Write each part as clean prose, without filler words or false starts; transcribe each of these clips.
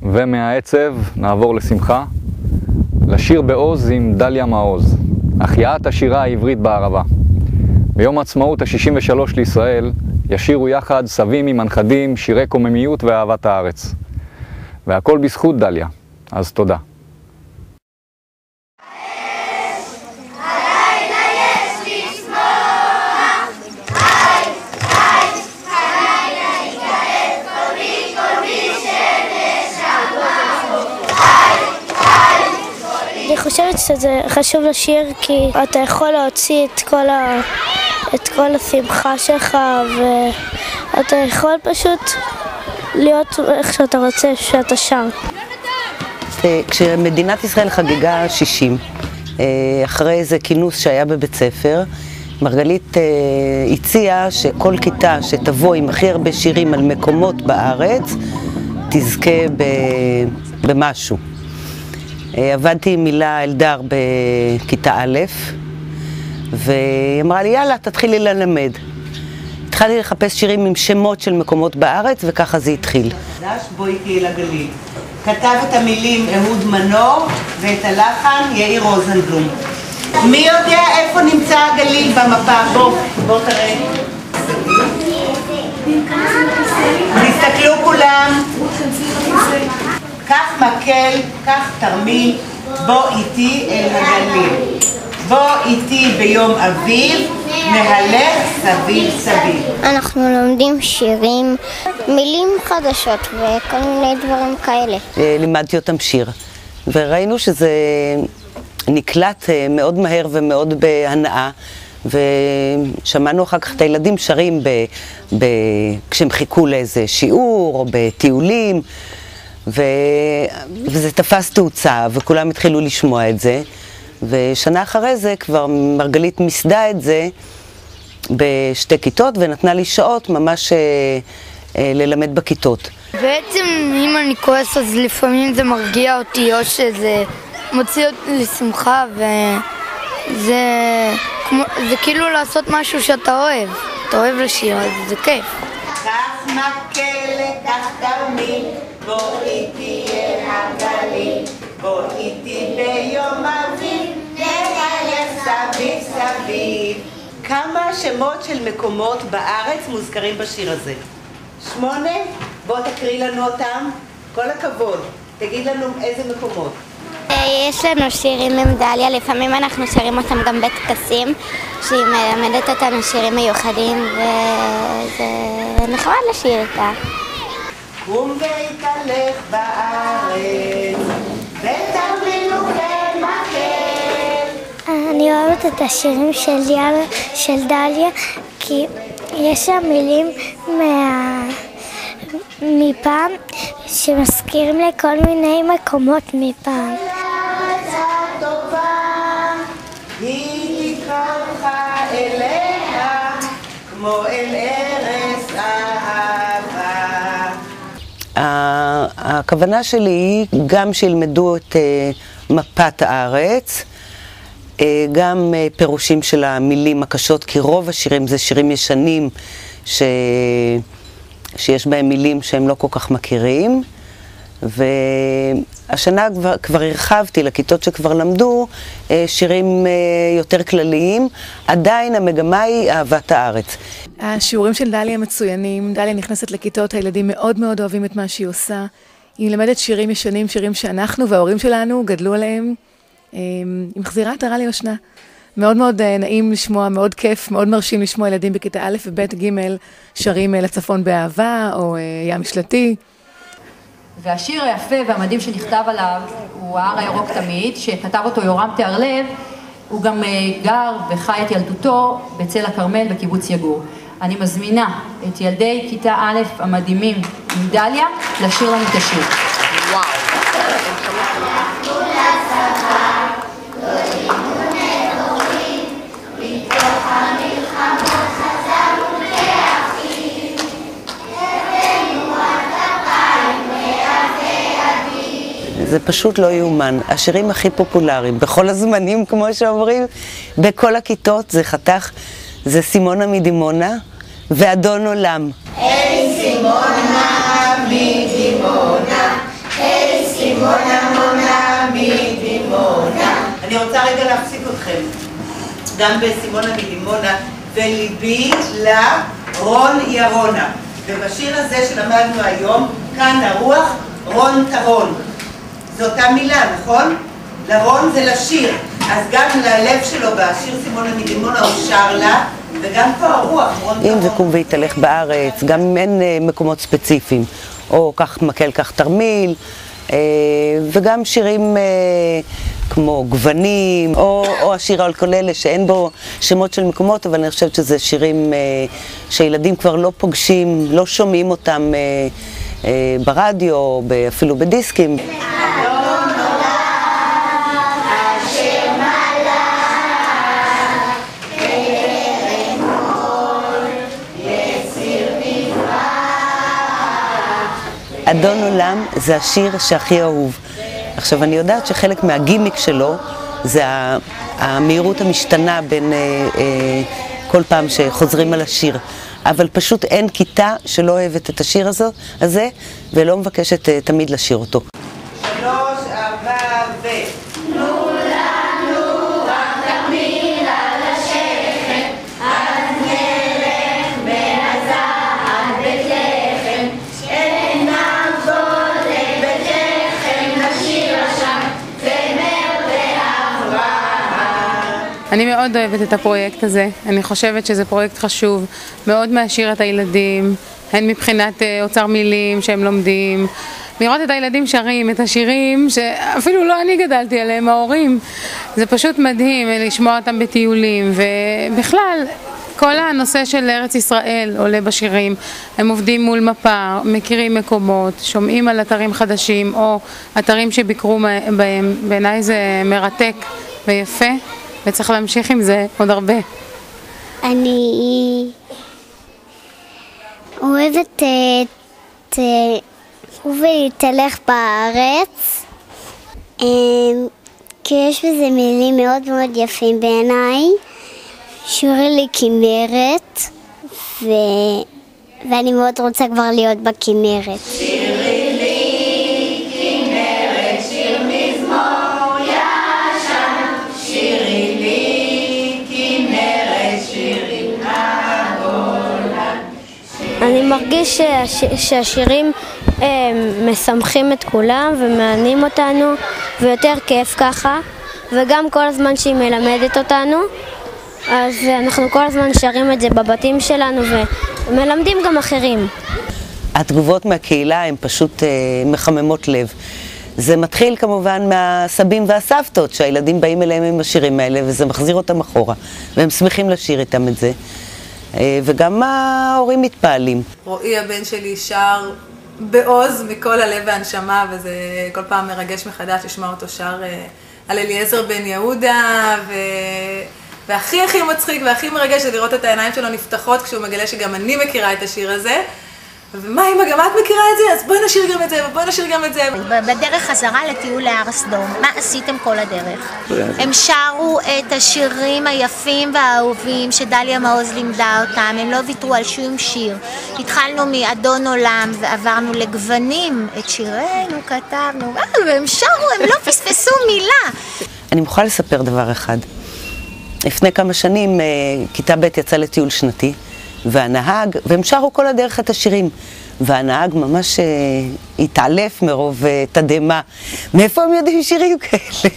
ומהעצב נעבור לשמחה, לשיר בעוז עם דליה מעוז, החייאת השירה העברית בערבה. ביום העצמאות ה-63 לישראל ישירו יחד סבים עם הנכדים שירי קוממיות ואהבת הארץ. והכל בזכות דליה, אז תודה. אני חושבת שזה חשוב לשיר כי אתה יכול להוציא את כל השמחה שלך ואתה יכול פשוט להיות איך שאתה רוצה שאתה שר. כשמדינת ישראל חגגה 60, אחרי איזה כינוס שהיה בבית ספר, מרגלית הציעה שכל כיתה שתבוא עם הכי הרבה שירים על מקומות בארץ תזכה במשהו. עבדתי עם מילה אלדר בכיתה א', והיא אמרה לי, יאללה, תתחילי ללמד. התחלתי לחפש שירים עם שמות של מקומות בארץ, וככה זה התחיל. בואי איתי אל הגליל. כתב את המילים אהוד מנור, ואת הלחן יאיר רוזנבלום. מי יודע איפה נמצא הגליל במפה? בוא תראה. תסתכלו כולם. קח מקל, קח תרמיל, בוא איתי אל הגליל. בוא איתי ביום אביב, נהלך סביב סביב. אנחנו לומדים שירים, מילים חדשות וכל מיני דברים כאלה. לימדתי אותם שיר, וראינו שזה נקלט מאוד מהר ומאוד בהנאה, ושמענו אחר כך את הילדים שרים כשהם חיכו לאיזה שיעור או בטיולים, וזה תפס תאוצה, וכולם התחילו לשמוע את זה. ושנה אחרי זה כבר מרגלית מסדה את זה בשתי כיתות, ונתנה לי שעות ממש ללמד בכיתות. בעצם אם אני כועס אז לפעמים זה מרגיע אותי, או שזה מוציא אותי לשמחה, וזה כאילו לעשות משהו שאתה אוהב. אתה אוהב לשיר, אז זה כיף. קח מקל, קח תרמיל, בוא איתי אל הגליל, בוא איתי ביום אביב, נהלך סביב סביב. כמה שמות של מקומות בארץ מוזכרים בשיר הזה? 8? בוא תקריא לנו אותם. כל הכבוד. תגיד לנו איזה מקומות. יש לנו שירים עם דליה, לפעמים אנחנו שרים אותם גם בטקסים, שהיא מלמדת אותנו שירים מיוחדים, וזה נחמד לשיר איתה. קום והתהלך בארץ, ותרמיל ומקל. אני אוהבת את השירים של דליה, כי יש שם מילים מפעם שמזכירים לכל מיני מקומות מפעם. היא תקרא אותך אליה כמו אל ארץ אהבה. הכוונה שלי היא גם שילמדו את מפת הארץ, גם פירושים של המילים הקשות, כי רוב השירים זה שירים ישנים שיש בהם מילים שהם לא כל כך מכירים, והשנה כבר הרחבתי לכיתות שכבר למדו שירים יותר כלליים. עדיין המגמה היא אהבת הארץ. השיעורים של דליה מצוינים. דליה נכנסת לכיתות, הילדים מאוד מאוד אוהבים את מה שהיא עושה. היא מלמדת שירים ישנים, שירים שאנחנו וההורים שלנו גדלו עליהם. היא מחזירה את הרע ליושנה. מאוד מאוד נעים לשמוע, מאוד כיף, מאוד מרשים לשמוע ילדים בכיתה א' וב' ג' שרים לצפון באהבה או ים משלתי. והשיר היפה והמדהים שנכתב עליו הוא ההר הירוק תמיד, שכתב אותו יורם תיארלב. הוא גם גר וחי את ילדותו בצל הכרמל בקיבוץ יגור. אני מזמינה את ילדי כיתה א' המדהימים עם דליה לשיר לנו את השיר. וואו. זה פשוט לא יאומן. השירים הכי פופולריים בכל הזמנים, כמו שאומרים, בכל הכיתות, זה חתך, זה סימונה מדימונה ואדון עולם. היי סימונה מדימונה, אני רוצה רגע להפסיק אתכם. גם בסימונה מדימונה, וליבי לרון ירונה. ובשיר הזה שלמדנו היום, כאן הרוח, רון טרון. זו אותה מילה, נכון? לרון זה לשיר. אז גם ללב שלו בשיר סימונה מדימונה הוא שר לה, וגם פה הרוח, רון טרון. אם זה קום והתהלך בארץ, גם אם אין מקומות ספציפיים, או כך מקל כך תרמיל, וגם שירים כמו גוונים, או השיר על כל אלה שאין בו שמות של מקומות, אבל אני חושבת שזה שירים שילדים כבר לא פוגשים, לא שומעים אותם ברדיו, אפילו בדיסקים. אדון עולם זה השיר שהכי אהוב. עכשיו, אני יודעת שחלק מהגימיק שלו זה המהירות המשתנה בין כל פעם שחוזרים על השיר. אבל פשוט אין כיתה שלא אוהבת את השיר הזה ולא מבקשת תמיד לשיר אותו. 3, 4 ו... תנו לנו רק תמיד על השכם, אז נלך בין הזעד בית לחם, אין נעבוד לבית לחם, נשיר שם זמר ואברהם. אני מאוד אוהבת את הפרויקט הזה, אני חושבת שזה פרויקט חשוב, מאוד מעשיר את הילדים, הן מבחינת אוצר מילים שהם לומדים, לראות את הילדים שרים, את השירים שאפילו לא אני גדלתי עליהם, ההורים. זה פשוט מדהים לשמוע אותם בטיולים, ובכלל כל הנושא של ארץ ישראל עולה בשירים. הם עובדים מול מפה, מכירים מקומות, שומעים על אתרים חדשים או אתרים שביקרו בהם. בעיניי זה מרתק ויפה, וצריך להמשיך עם זה עוד הרבה. אני אוהבת את ולהתהלך בארץ, כי יש בזה מילים מאוד מאוד יפים בעיניי. שירי לכנרת, ואני מאוד רוצה כבר להיות בכנרת. שירי לי כנרת, שיר מזמור ישן, שירי לי כנרת, שירים הגולן. אני מרגיש שהשירים משמחים את כולם ומעניינים אותנו, ויותר כיף ככה, וגם כל הזמן שהיא מלמדת אותנו, אז אנחנו כל הזמן שרים את זה בבתים שלנו ומלמדים גם אחרים. התגובות מהקהילה הן פשוט מחממות לב. זה מתחיל כמובן מהסבים והסבתות, שהילדים באים אליהם עם השירים האלה, וזה מחזיר אותם אחורה, והם שמחים לשיר איתם את זה. וגם ההורים מתפעלים. רועי הבן שלי שר בעוז מכל הלב והנשמה, וזה כל פעם מרגש מחדש לשמוע אותו שר על אליעזר בן יהודה, והכי הכי מצחיק והכי מרגש זה לראות את העיניים שלו נפתחות כשהוא מגלה שגם אני מכירה את השיר הזה. ומה אם גם את מכירה את זה? אז בואי נשיר גם את זה, ובואי נשיר גם את זה. בדרך חזרה לטיול להר סדום, מה עשיתם כל הדרך? הם שרו את השירים היפים והאהובים שדליה מעוז לימדה אותם, הם לא ויתרו על שום שיר. התחלנו מאדון עולם ועברנו לגוונים, את שירנו כתבנו, והם שרו, הם לא פספסו מילה. אני מוכרחה לספר דבר אחד. לפני כמה שנים כיתה ב' יצא לטיול שנתי, והנהג, והם שרו כל הדרך את השירים, והנהג ממש התעלף מרוב תדהמה. מאיפה הם יודעים שירים כאלה?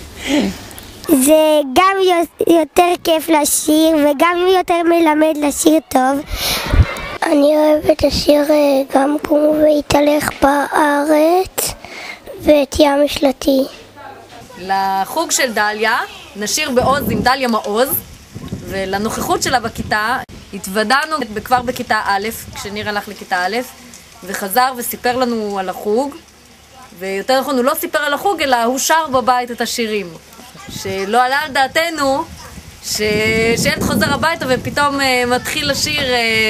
זה גם יותר כיף לשיר וגם יותר מלמד לשיר טוב. אני אוהבת את השיר גם קום והתהלך בארץ ואת ים משלתי. לחוג של דליה, נשיר בעוז עם דליה מעוז, ולנוכחות שלה בכיתה התוודענו כבר בכיתה א', כשניר הלך לכיתה א', וחזר וסיפר לנו על החוג, ויותר נכון הוא לא סיפר על החוג אלא הוא שר בבית את השירים, שלא עלה על דעתנו שילד חוזר הביתה ופתאום מתחיל לשיר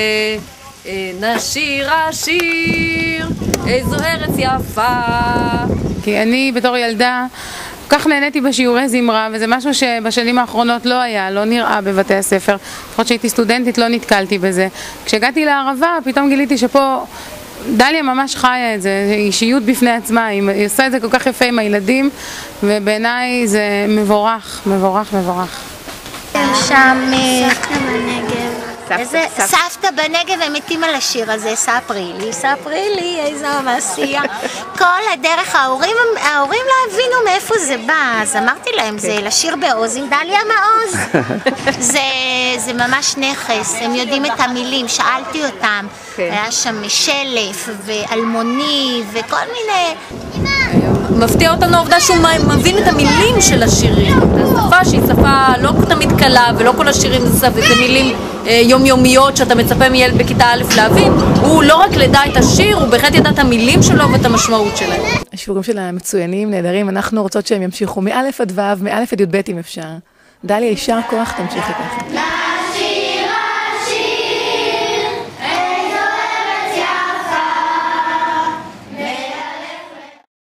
נשיר השיר איזו ארץ יפה. כי אני בתור ילדה כך נהניתי בשיעורי זמרה, וזה משהו שבשנים האחרונות לא היה, לא נראה בבתי הספר. לפחות שהייתי סטודנטית לא נתקלתי בזה. כשהגעתי לערבה פתאום גיליתי שפה דליה ממש חיה את זה, היא אישיות בפני עצמה, היא עושה את זה כל כך יפה עם הילדים, ובעיניי זה מבורך, מבורך, מבורך. שם סבתא בנגב. סבתא בנגב, הם מתים על השיר הזה, ספרי לי, איזו מעשייה. כל הדרך, ההורים לא הבינו מאיפה זה בא, אז אמרתי להם, זה לשיר בעוז עם דליה מעוז. זה ממש נכס, הם יודעים את המילים, שאלתי אותם, היה שם שלף ואלמוני וכל מיני... מפתיע אותנו העובדה שהוא מבין את המילים של השירים. השפה שהיא שפה לא תמיד קלה, ולא כל השירים זה מילים יומיומיות שאתה מצפה מילד בכיתה א' להבין. הוא לא רק לדע את השיר, הוא בהחלט ידע את המילים שלו ואת המשמעות שלהם. השיעורים של המצוינים, נהדרים, אנחנו רוצות שהם ימשיכו מא' עד ו', מא' עד י"ב אם אפשר. דליה, יישר כוח, תמשיכי ככה.